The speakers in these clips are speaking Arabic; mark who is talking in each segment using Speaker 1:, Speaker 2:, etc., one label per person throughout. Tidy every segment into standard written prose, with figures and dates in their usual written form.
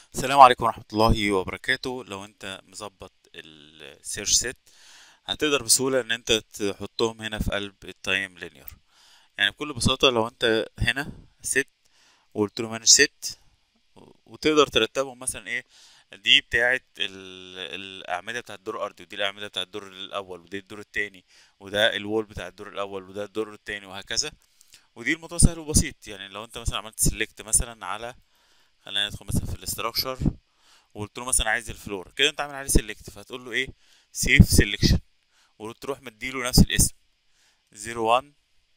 Speaker 1: السلام عليكم ورحمة الله وبركاته. لو انت مظبط السيرش سيت هتقدر بسهولة ان انت تحطهم هنا في قلب التايم لينير. يعني بكل بساطة لو انت هنا سيت وقلت له مانج سيت، وتقدر ترتبهم مثلا ايه. دي بتاعة الأعمدة بتاعة الدور الأرضي، ودي الأعمدة بتاعة الدور الأول، ودي الدور التاني، وده الوول بتاع الدور الأول، وده الدور التاني، وهكذا. ودي الموضوع سهل وبسيط. يعني لو انت مثلا عملت سيلكت مثلا على، خلينا ندخل مثلا في الاستراكشر، وقلت له مثلا عايز الفلور كده، انت عامل عليه سيلكت، فهتقول له ايه؟ سيف سيلكشن، وتروح مديله نفس الاسم 01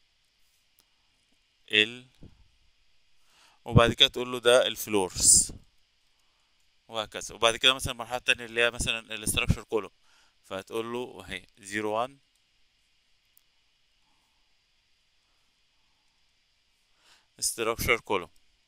Speaker 1: ال، وبعد كده تقول له ده الفلورز، وهكذا. وبعد كده مثلا المرحله التانية اللي هي مثلا الاستراكشر كولوم، فهتقول له اهي 01 استراكشر كولوم.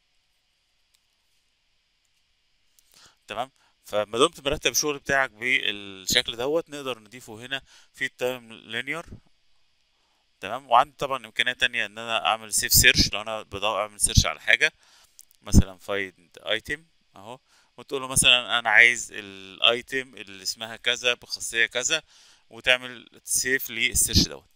Speaker 1: تمام. فما دمت مرتب الشغل بتاعك بالشكل دوت، نقدر نضيفه هنا في التايم لينير. تمام. وعندي طبعا امكانيه تانية ان انا اعمل سيف سيرش لو انا بدور اعمل سيرش على حاجه، مثلا فايند ايتم اهو، وتقول له مثلا انا عايز الايتم اللي اسمها كذا بخاصيه كذا، وتعمل سيف للسيرش دوت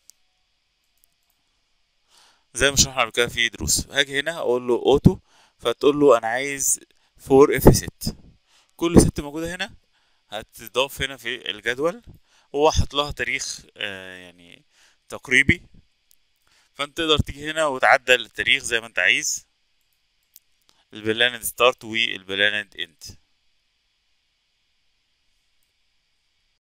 Speaker 1: زي ما شرحنا قبل كده في دروس. هاجي هنا اقول له اوتو، فتقول له انا عايز 4 اف ست. كل ست موجوده هنا هتضاف هنا في الجدول، وحط لها تاريخ يعني تقريبي. فانت تقدر تيجي هنا وتعدل التاريخ زي ما انت عايز، البلاند ستارت والبلاند اند.